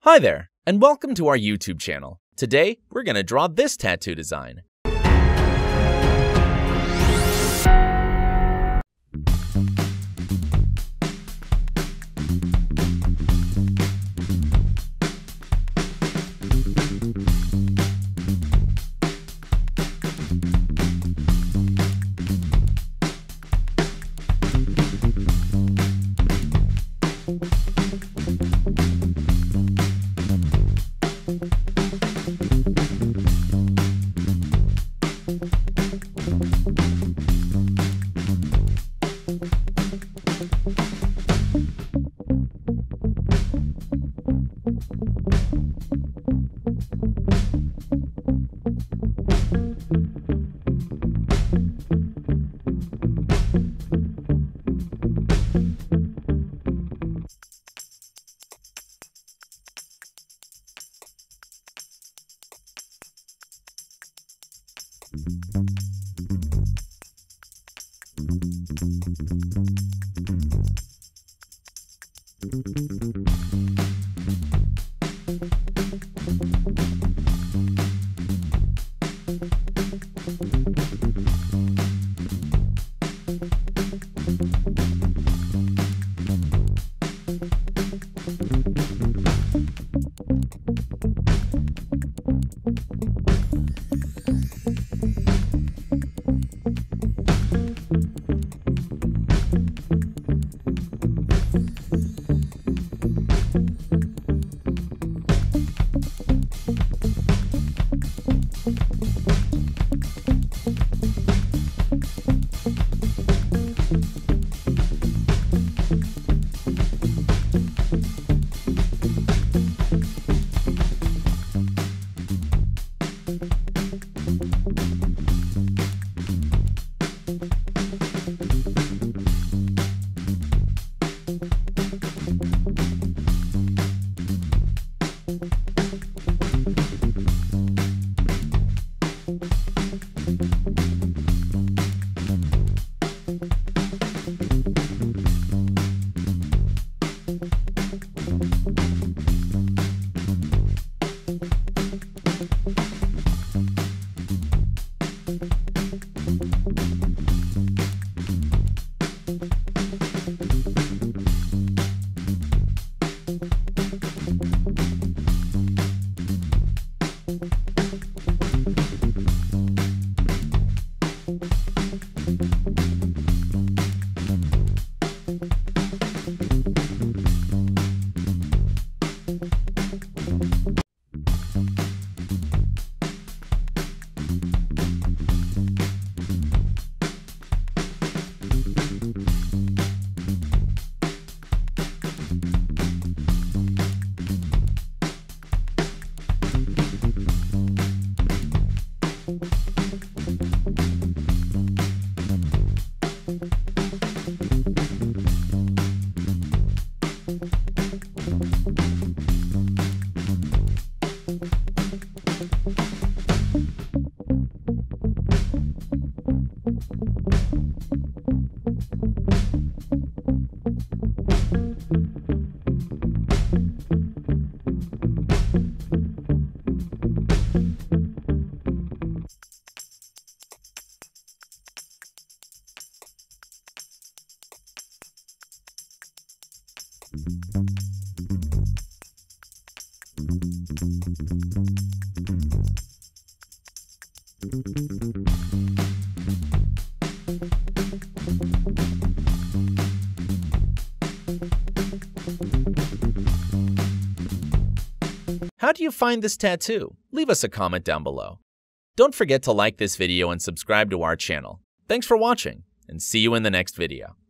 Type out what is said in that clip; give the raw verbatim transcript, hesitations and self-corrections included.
Hi there, and welcome to our YouTube channel. Today, we're going to draw this tattoo design. How do you find this tattoo? Leave us a comment down below. Don't forget to like this video and subscribe to our channel. Thanks for watching, and see you in the next video.